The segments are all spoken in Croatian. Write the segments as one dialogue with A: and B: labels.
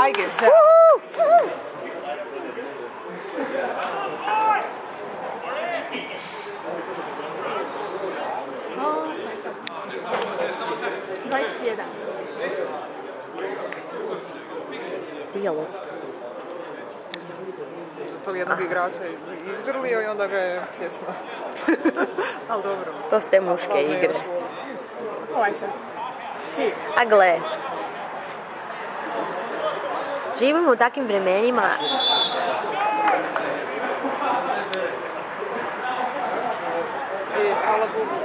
A: Tigers.
B: Dijalog.
C: Tog jednog igrača izgrlio i onda ga je pjesma. Ali dobro.
B: To su te muške igre.
A: Ovaj sam.
B: A gle. Živimo u takvim vremenima.
C: Hvala Bogu.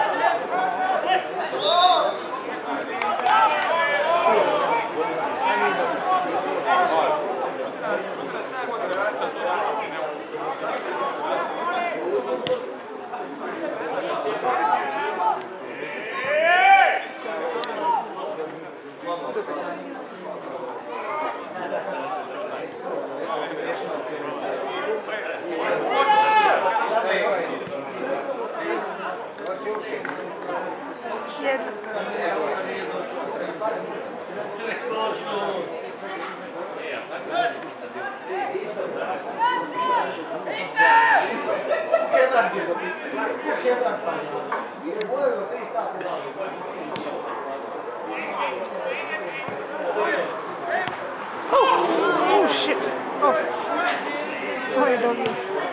A: Oh shit. Oh. Ovo je dobro.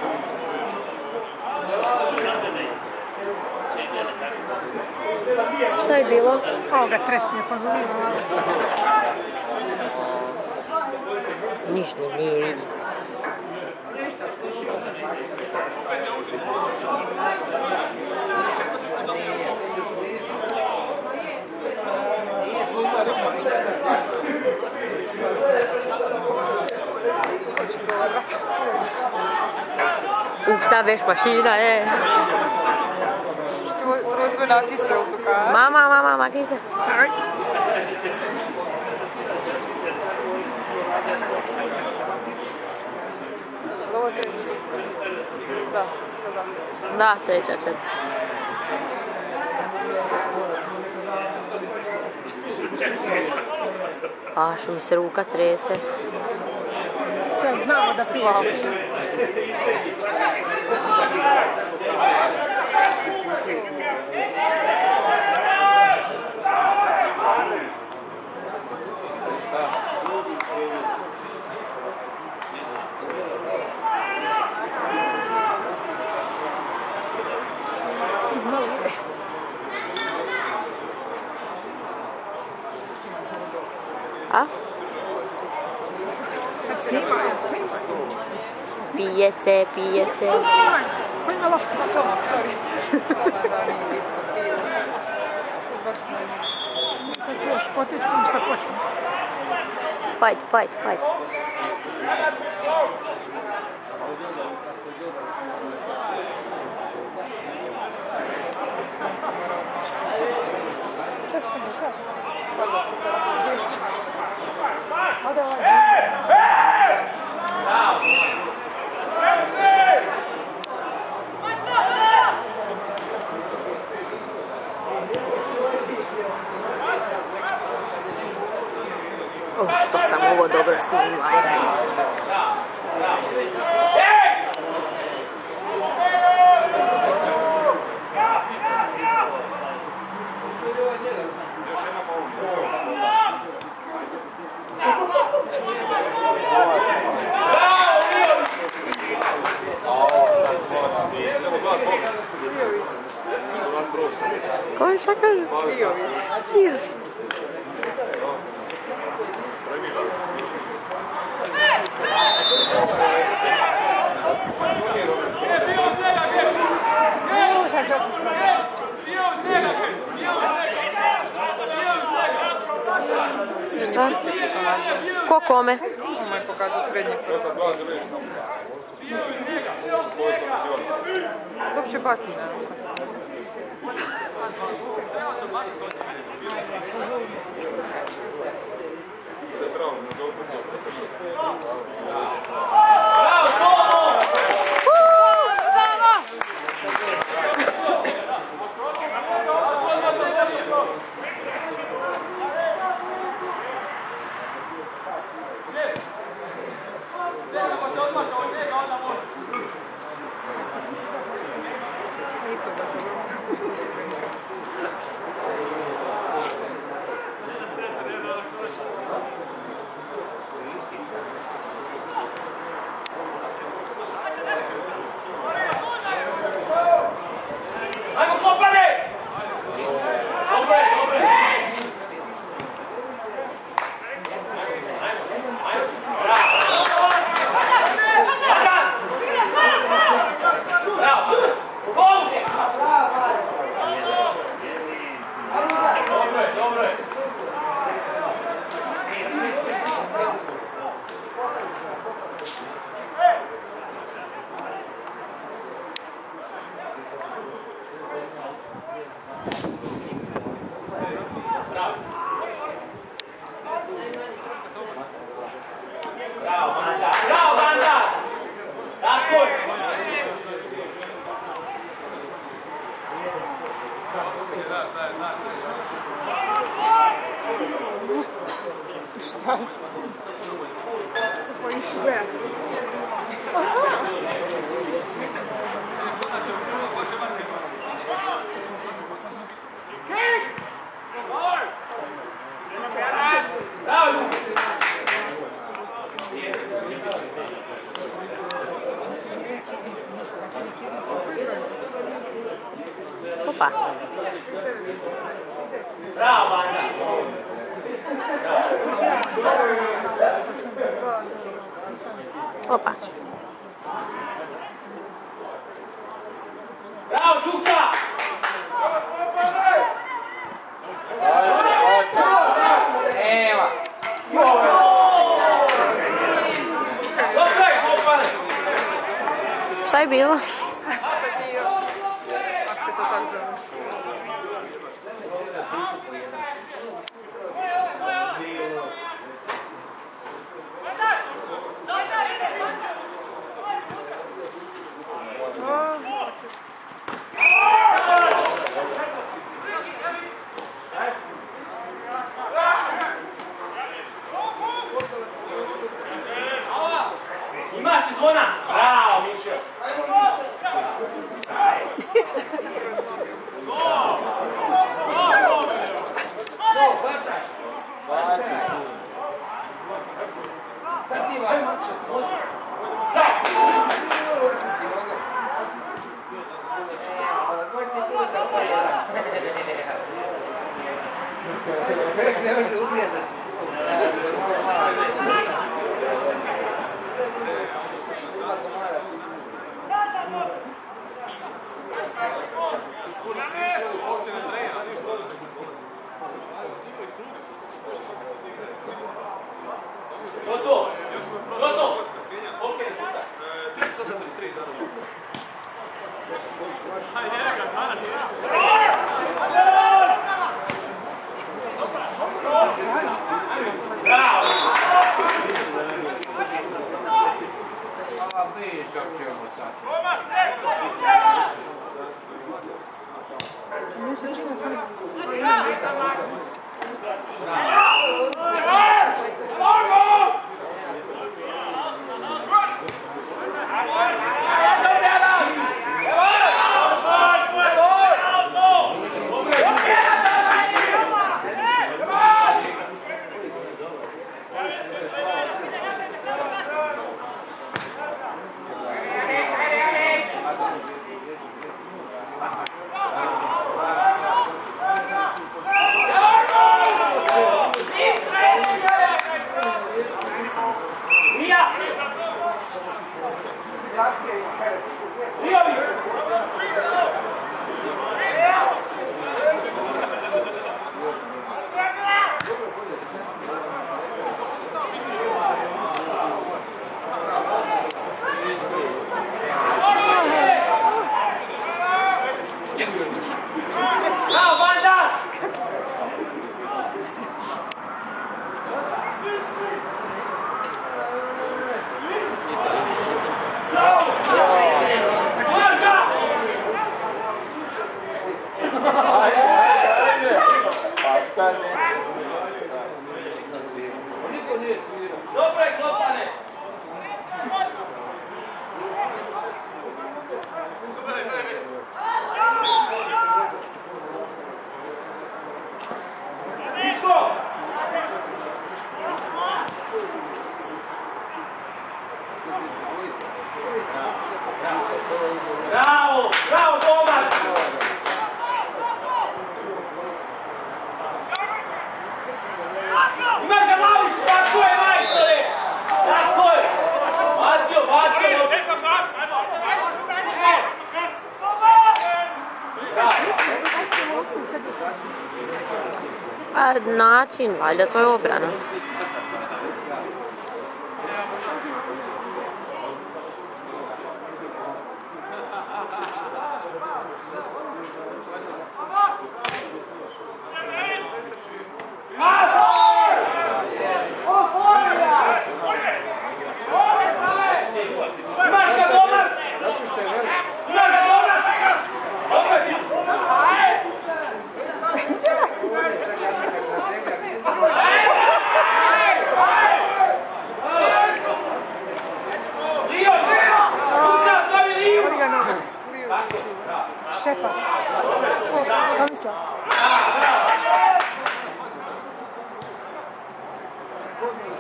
B: Šta je bilo?
A: Ovo ga tresnije konzumirala.
B: Ništa nije vidi. Ta veš mašina je.
C: Prvo sve nakisel tu kaj?
B: Mama, makise.
C: Ovo treći. Da.
B: Da, treća. A što mi se ruka trese.
A: Sad znamo da piješ.
B: A?
A: Snimaj.
B: Pije se.
A: Snimaj. Ko ima loptu? Sad još potičkom šta počne.
B: Fight.
A: Šta se dešava?
B: Što sam ovo dobro snimila. Ko šta kaže? Bio. Šta? Ko kome?
C: Ovo je pokazao srednji prst. Dok će batina.
A: Bojiš sve.
B: Opa.
D: Bravo, Banda!
B: Opa.
D: Bravo, Čuka! Evo!
B: Šta je bilo?
C: Ako se to tako zove.
D: Imaš zvona! Bravo, Mišo! Sad ti vam! Možete tu za to jedan. Ne može ubijeti se. Gotovo! Gotovo! Ok, rezultat. 133, završi. Hajde, njega, danas. Bravo! A, vidiš kako ćemo sad.
A: Ne se čini sam.
D: Dobro je, Klopane! Miško! Bravo! Bravo, Tomac! Imaš ga Malić! Tako je, majstore! Tako je! Bacio, bacio!
B: Pa način, valjda, to je obrana.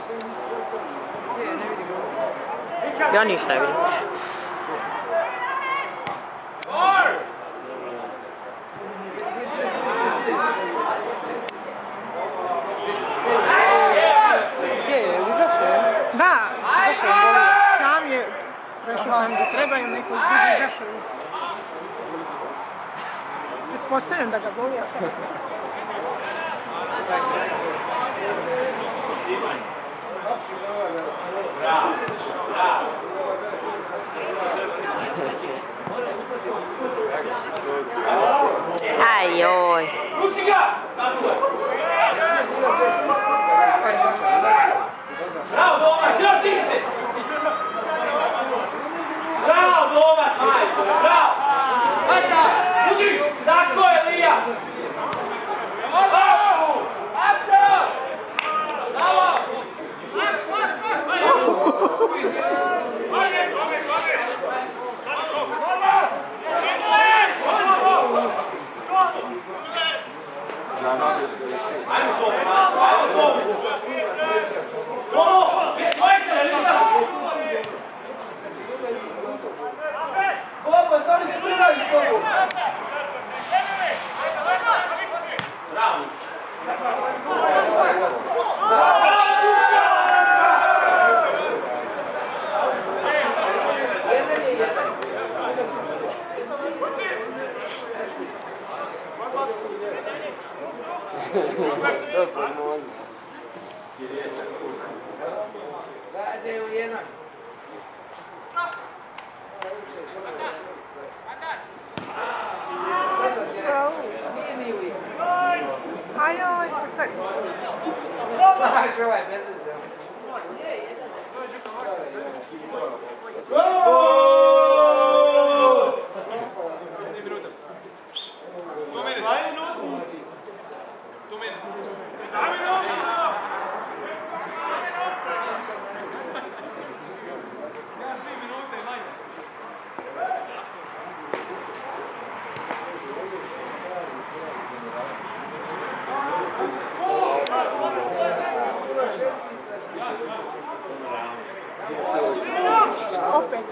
B: Ja niš ne vidim.
C: Gdje je? Izašao?
A: Da,
C: Izašao je bolje.
A: sam je prešao tam gdje treba i neko izbuđe izašao. Pretpostavljam da ga boli, a šta?
B: Aj joj.
D: Pusti ga! Bravo, Domac, još tiše! Bravo, Domac, majko, bravo! Hajda, budi! Tako je, Lija! Bravo! Hajda! Bravo! Ajmo to, ajmo to! Ovo, ajte, Lija! Ovo, sad li spremaju s togu? Bravo!
A: Ajoj, sad. Opet.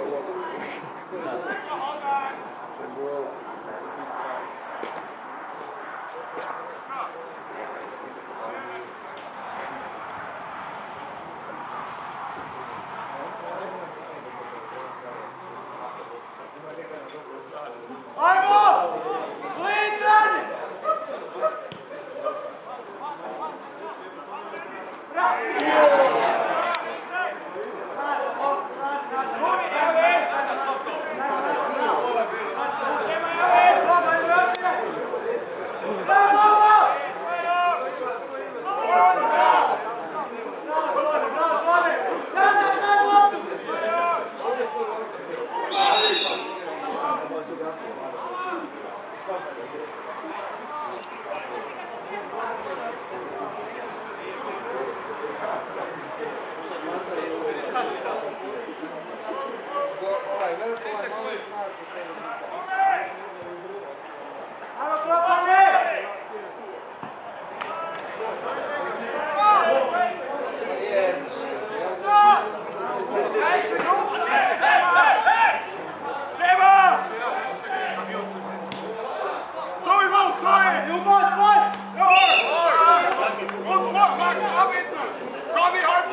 E: Max, ab hinten! Komm, die Hand!